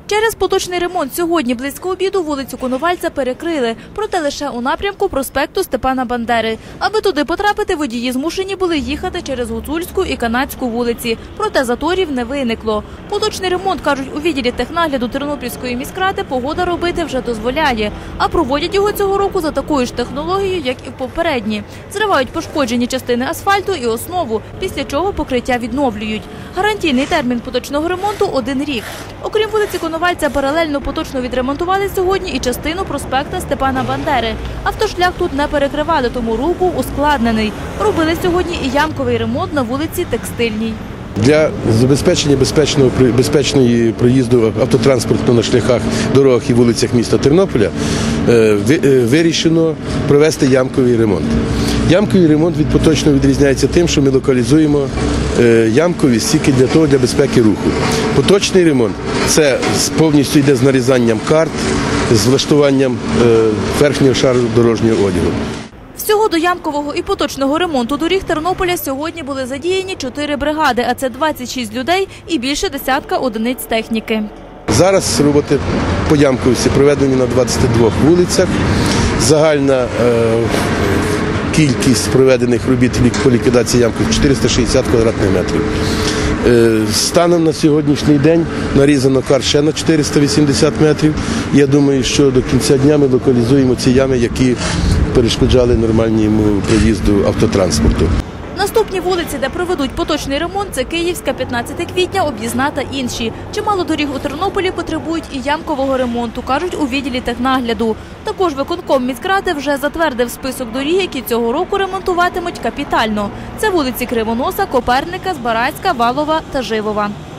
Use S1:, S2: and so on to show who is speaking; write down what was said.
S1: Через поточний ремонт сьогодні близько обіду вулицю Коновальця перекрили, проте лише у напрямку проспекту Степана Бандери. Аби туди потрапити, водії змушені були їхати через Гуцульську і Канатську вулиці, проте заторів не виникло. Поточний ремонт, кажуть, у відділі технагляду Тернопільської міськради погода робити вже дозволяє, а проводять його цього року за такою ж технологією, як і в попередні. Зривають пошкоджені частини асфальту і основу, після чого покриття відновлюють. Гарантійний термін поточного ремонту – 1 рік. Окрім вулиці Коновальця, паралельно поточно відремонтували сьогодні і частину проспекта Степана Бандери. Автошлях тут не перекривали, тому рух був ускладнений. Робили сьогодні і ямковий ремонт на вулиці Текстильній.
S2: Для забезпечення безпечного проїзду автотранспорту на шляхах, дорогах і вулицях міста Тернополя вирішено провести ямковий ремонт. Ямковий ремонт від поточного відрізняється тим, що ми локалізуємо ямковість тільки для безпеки руху. Поточний ремонт – це повністю йде з нарізанням карт, з влаштуванням верхнього шару дорожнього одягу.
S1: Всього до ямкового і поточного ремонту доріг Тернополя сьогодні були задіяні 4 бригади, а це 26 людей і більше десятка одиниць техніки.
S2: Зараз роботи по ямковості проведені на 22 вулицях. Загальна кількість проведених робіт по ліквідації ямкових – 460 квадратних метрів. Станом на сьогоднішній день нарізано карт ще на 480 метрів. Я думаю, що до кінця дня ми локалізуємо ці ями, які перешкоджали нормальному проїзду автотранспорту.
S1: Наступні вулиці, де проведуть поточний ремонт – це Київська, 15 квітня, Об'їзна та інші. Чимало доріг у Тернополі потребують і ямкового ремонту, кажуть у відділі технагляду. Також виконком міськради вже затвердив список доріг, які цього року ремонтуватимуть капітально. Це вулиці Кривоноса, Коперника, Збаразька, Валова та Живова.